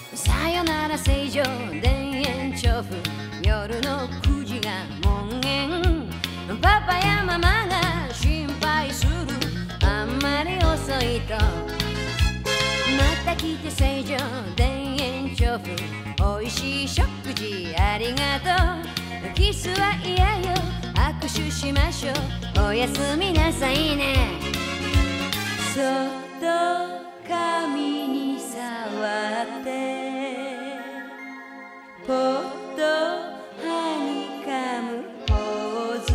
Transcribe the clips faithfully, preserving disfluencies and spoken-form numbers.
さよなら正常田園調布夜のくじが門限パパやママが心配するあんまり遅いとまた来て正常田園調布おいしい食事ありがとうキスは嫌よ握手しましょうおやすみなさいねそっと髪に触ってぽっとはにかむポー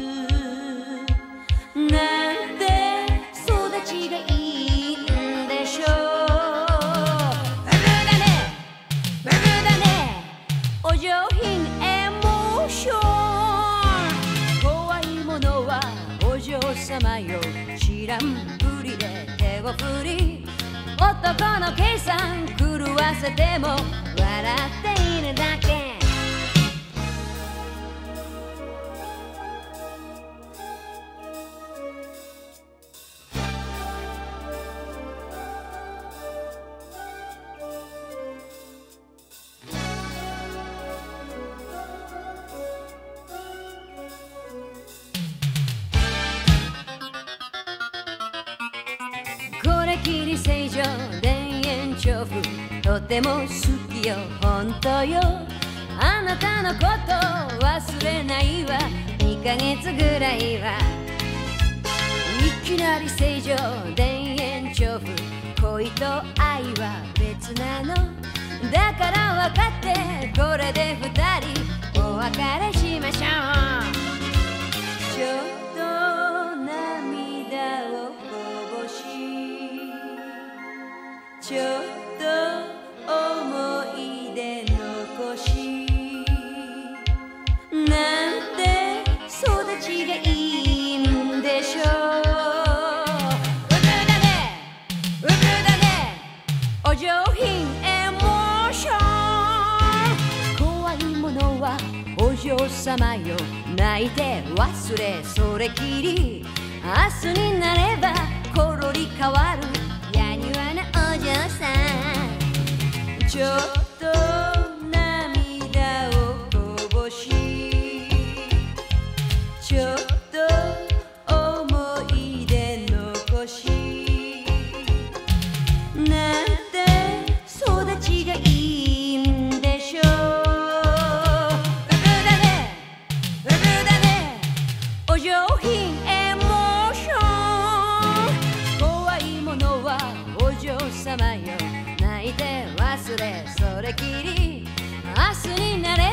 ズなんて育ちがいいんでしょうブブだねブブだねお上品エモーション怖いものはお嬢様よ知らんぷりで手を振り男の計算狂わせても笑っているだけこれきり正常田園調布とても好きよ本当よあなたのこと忘れないわにかげつぐらいはいきなり正常田園調布恋と愛は別なのだから分かってこれで二人お別れしましょうちょっと涙をこぼしちょっと思い出残しなんて育ちがいいんでしょううぶだねうぶだねお上品エモーション怖いものはお嬢様よ泣いて忘れそれきり明日になればコロリ変わるやにわなお嬢さんちょっと涙をこぼしちょっと思い出残しなんて育ちがいいんでしょうブブだねブブだねお上品エモーション怖いものはお嬢様よ泣いて忘れそれきり明日になれ